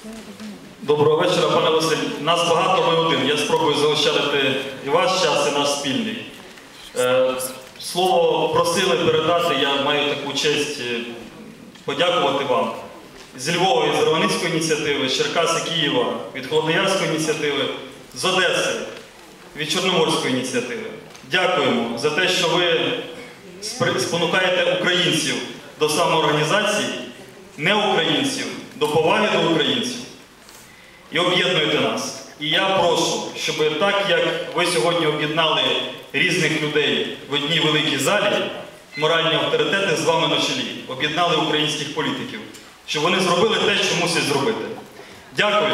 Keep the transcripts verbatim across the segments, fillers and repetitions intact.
Доброго вечора, пане Василь. Нас багато, ви один. Я спробую заощадити і ваш час, і наш спільний. Е, слово просили передати, я маю таку честь подякувати вам. Зі Львова, із Романівської ініціативи, з Черкас і Києва, від Холодноярської ініціативи, з Одеси, від Чорноморської ініціативи. Дякуємо за те, що ви спонукаєте українців до самоорганізації, не українців, до поваги до українців. І об'єднуєте нас. І я прошу, щоб так, як ви сьогодні об'єднали різних людей в одній великій залі, моральні авторитети з вами на чолі, об'єднали українських політиків, щоб вони зробили те, що мусять зробити. Дякую.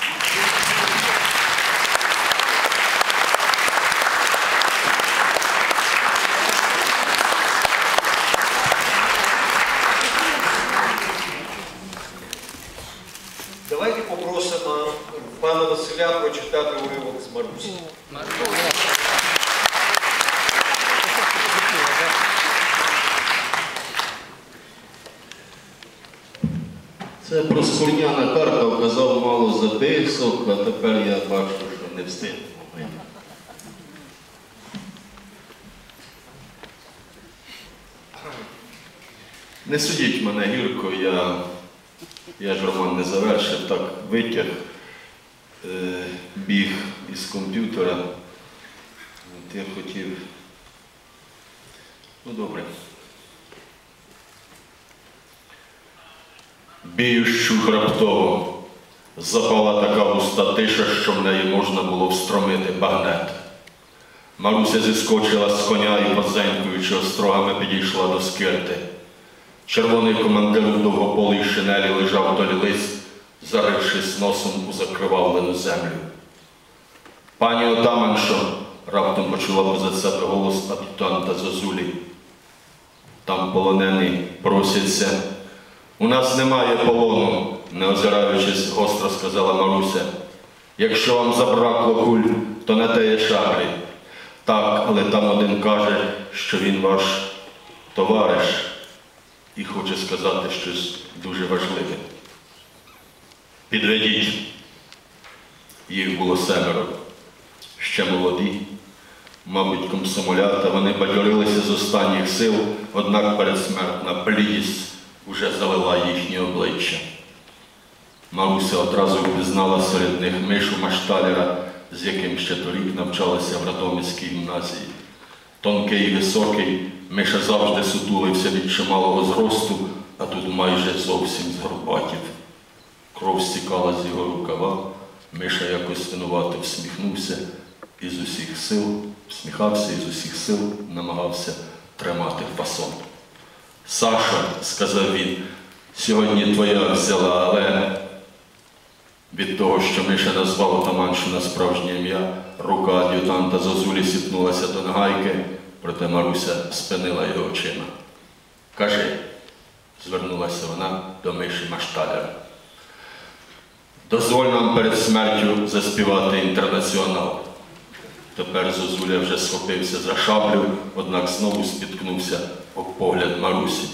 Давайте попросимо пана Василя прочитати уривок з Марусі. Це проскурняна карта, вказав мало записок, а тепер я бачу, що не встиг. Не судіть мене гірко, я, я ж роман не завершив, так витяг, е, біг із комп'ютера. От я хотів... Ну добре. Біющу раптово запала така густа тиша, що в неї можна було встромити багнет. Маруся зіскочила з коня і, позенькуючи острогами, підійшла до скирти. Червоний командир у довгополій шинелі лежав вдоль лис, зарившись носом у закривавлену землю. «Пані отаманшо!» – раптом почула позад себе голос ад'ютанта Зозулі. «Там полонений просяться». «У нас немає полону», – не озираючись, гостро сказала Маруся. «Якщо вам забракло куль, то не те є шаглі. Так, але там один каже, що він ваш товариш і хоче сказати щось дуже важливе. Підведіть». Їх було семеро. Ще молоді, мабуть, комсомолята, вони бадьорилися з останніх сил, однак передсмертна блідість уже залила їхні обличчя. Маруся одразу впізнала серед них Мишу Машталера, з яким ще торік навчалася в Радомирській гімназії. Тонкий і високий, Миша завжди сутулився від чималого зросту, а тут майже зовсім згорбатів. Кров стікала з його рукава, Миша якось винувато всміхнувся і з усіх сил, всміхався і з усіх сил намагався тримати фасон. «Саша», – сказав він, – «сьогодні твоя взяла, але…» Від того, що Миша назвав отаманшу на справжнє ім'я, рука ад'ютанта Зозулі сіпнулася до нагайки, проте Маруся спинила його очима. «Кажи», – звернулася вона до Миші Машталера. «Дозволь нам перед смертю заспівати «Інтернаціонал». Тепер Зозуля вже схопився за шаблю, однак знову спіткнувся об погляд Марусі.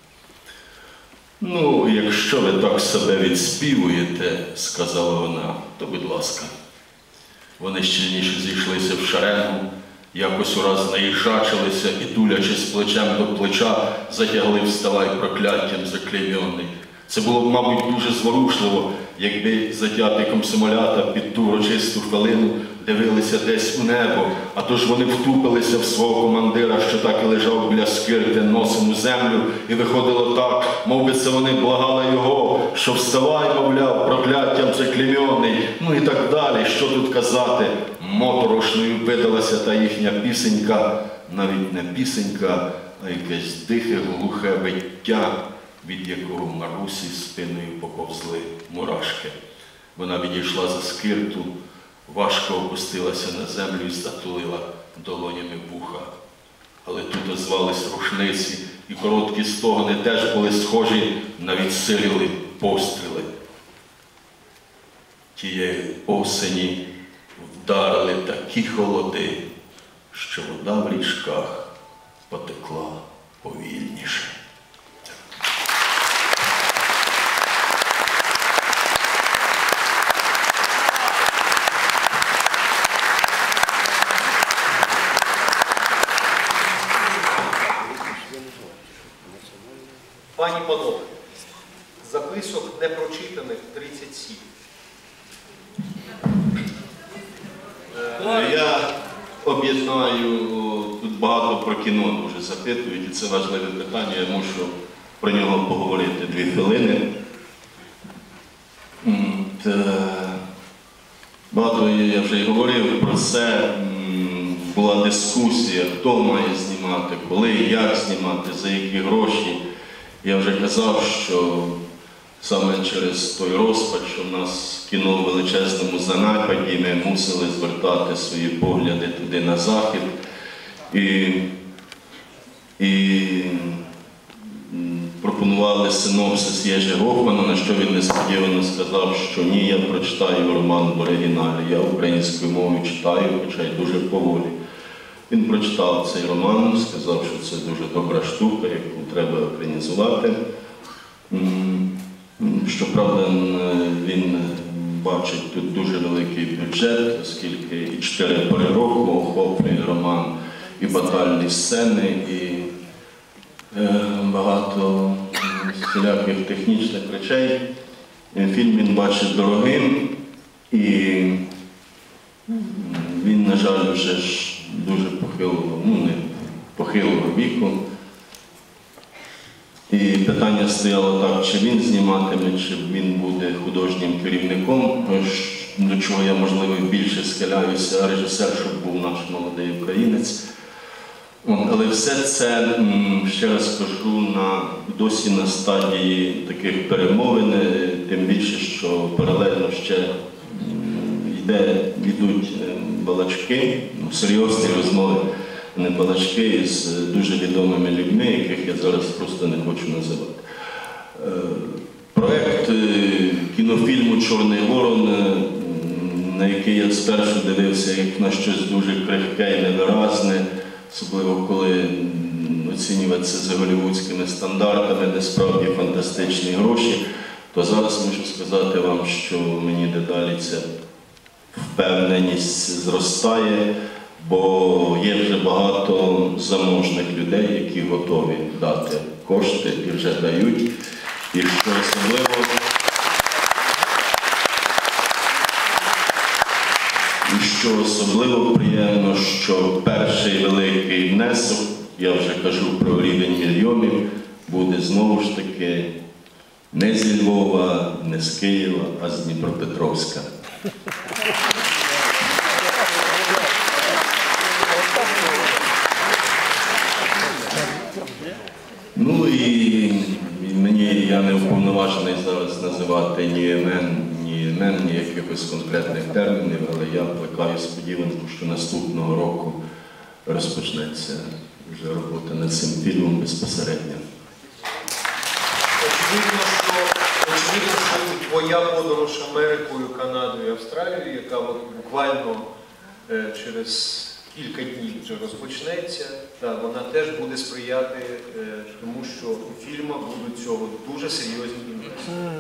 «Ну, якщо ви так себе відспівуєте, – сказала вона, – то будь ласка». Вони щільніше зійшлися в шеренгу, якось ураз наїжачилися і, тулячись плечем до плеча, затягли «Вставай, прокляттям заклеймьонний». Це було б, мабуть, дуже зворушливо, якби затяті комсомолята під ту урочисту хвилину дивилися десь у небо, а то ж вони втупилися в свого командира, що так і лежав біля скирти носом у землю, і виходило так, мов би це вони благали його, що «Вставай, мовляв, прокляттям заклеймьонний», ну і так далі, що тут казати. Моторошною видалася та їхня пісенька, навіть не пісенька, а якесь дихе, глухе виття, від якого в Марусі спиною поповзли мурашки. Вона відійшла за скирту, важко опустилася на землю і затулила долонями вуха. Але тут озвались рушниці, і короткі стогони теж були схожі на відсилілі постріли. Тієї осені вдарили такі холоди, що вода в річках потекла повільніше. записок непрочитаних тридцять сім. Я об'єднаю, тут багато про кіно дуже запитують, і це важливе питання, я мушу про нього поговорити дві хвилини. М, та, Багато я вже й говорив про це, м, була дискусія, хто має знімати, коли, як знімати, за які гроші. Я вже казав, що саме через той розпад, що в нас кіно в величезному занепаді, ми мусили звертати свої погляди туди на захід. І, і м, пропонували синопсис Єжі Гофмана, на що він несподівано сказав, що ні, я прочитаю роман в оригіналі, я українською мовою читаю, хоча й дуже поволі. Він прочитав цей роман, сказав, що це дуже добра штука, яку треба екранізувати. М, Щоправда, він бачить тут дуже великий бюджет, оскільки і чотири пори року охоплює роман, і батальні сцени, і е, багато всіляких технічних речей. Фільм він бачить дорогим, і він, на жаль, вже ж дуже похилого, ну не похилого віку. І питання стояло так, чи він зніматиме, чи він буде художнім керівником, до чого я, можливо, більше схиляюся, режисер, щоб був наш молодий українець. Але все це, ще раз кажу, на, досі на стадії таких перемовин, тим більше, що паралельно ще йде, йдуть балачки, серйозні розмови, не балачки, з дуже відомими людьми, яких я зараз просто не хочу називати. Проект кінофільму «Чорний ворон», на який я спершу дивився як на щось дуже крихке і невиразне, особливо коли оцінюватися за голлівудськими стандартами, де справді фантастичні гроші, то зараз можу сказати вам, що мені дедалі ця впевненість зростає, бо є вже багато заможних людей, які готові дати кошти і вже дають. І що особливо, і що особливо приємно, що перший великий внесок, я вже кажу про рівень мільйонів, буде знову ж таки не зі Львова, не з Києва, а з Дніпропетровська. Ну і мені, я не уповноважений зараз називати ні імен, ні імен, ні якихось конкретних термінів, але я плекаю сподіванку, що наступного року розпочнеться вже робота над цим фільмом безпосередньо. Очевидно, що, очевидно, що твоя подорож Америкою, Канадою і Австралією, яка от буквально е, через кілька днів вже розпочнеться, та вона теж буде сприяти е, тому, що у фільмах будуть цього дуже серйозні інвестиції.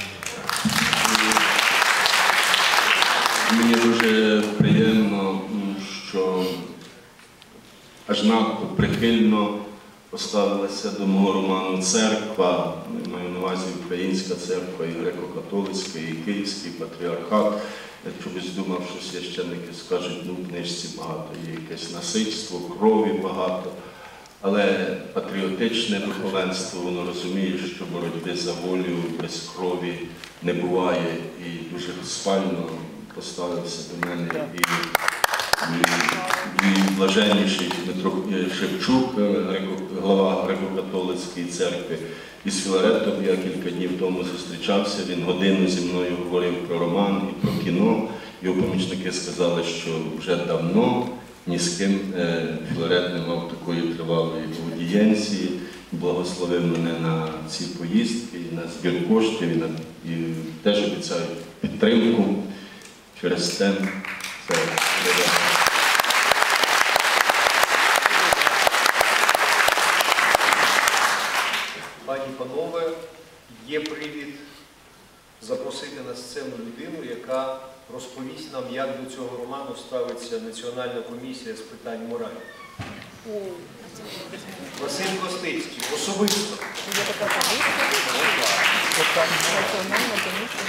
Мені дуже приємно, що аж надто прихильно поставилася до мого роману «Церква», маю на увазі Українська церква, і греко-католицька, і Київський патріархат. Я чомусь думав, що священники скажуть, ну в книжці багато, є якесь насильство, крові багато. Але патріотичне духовенство, воно розуміє, що боротьби за волю без крові не буває. І дуже схвально поставився до мене і, і, і блаженніший Дмитро Шевчук, глава греко-католицької церкви. І з Філаретом я кілька днів тому зустрічався, він годину зі мною говорив про роман і про кіно. Його помічники сказали, що вже давно ні з ким Філарет не мав такої тривалої аудієнції, благословив мене на ці поїздки, на збір коштів і, на, і теж обіцяю підтримку. Через те це буде. Пані, панове, є привід запросити на сцену людину, яка розповість нам, як до цього роману ставиться Національна комісія з питань моралі. Василь Костицький, особисто. Національна комісія.